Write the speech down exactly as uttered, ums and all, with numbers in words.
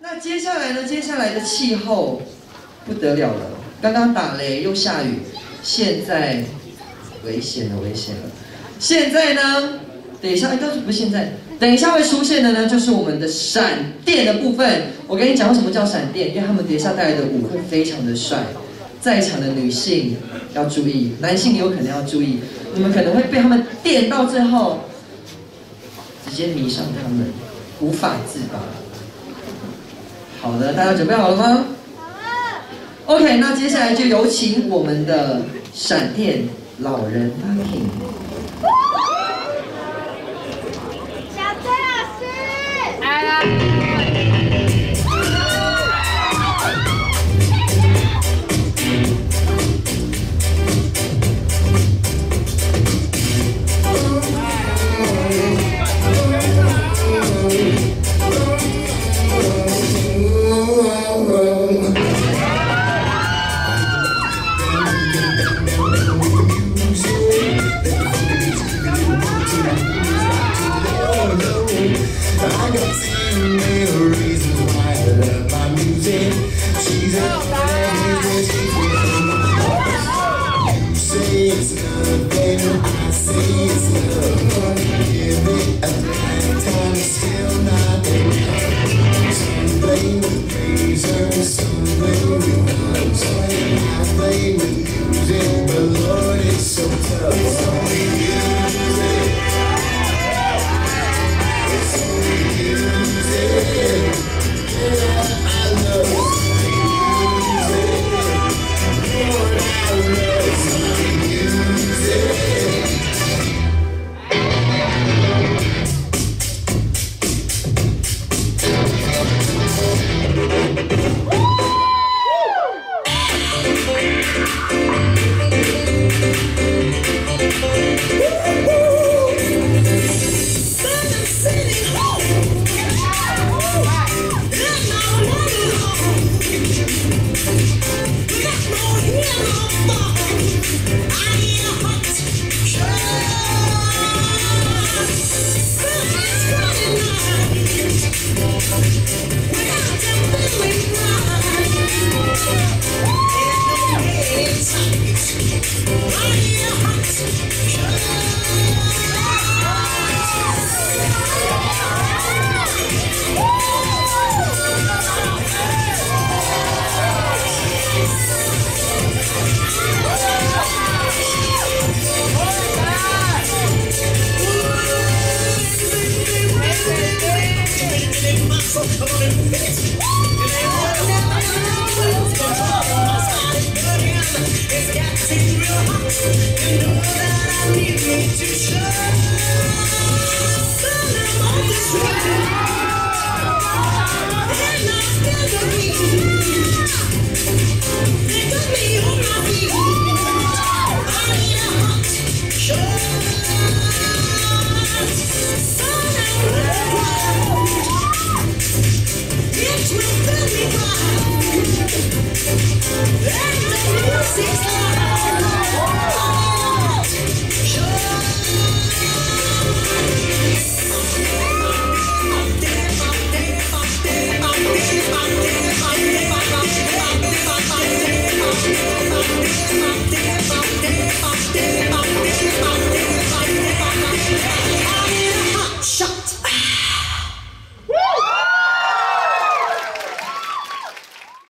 那接下来呢？接下来的气候不得了了，刚刚打雷又下雨，现在危险了，危险了。现在呢，等一下，应该是不是现在？等一下会出现的呢，就是我们的闪电的部分。我跟你讲，为什么叫闪电？因为他们等一下带来的舞会非常的帅，在场的女性要注意，男性也有可能要注意，你们可能会被他们电到最后，直接迷上他们，无法自拔。好的，大家准备好了吗？好了。OK， 那接下来就有请我们的闪电老人 Lucky。 小崔老师，来了。 I got ten million reasons why I love my music. She's a language, you say it's nothing, I say it's love. Give it a bad time, still not enough. Some play with razors, some play with guns. I play with music, but Lord, it's so tough. So we use it. It's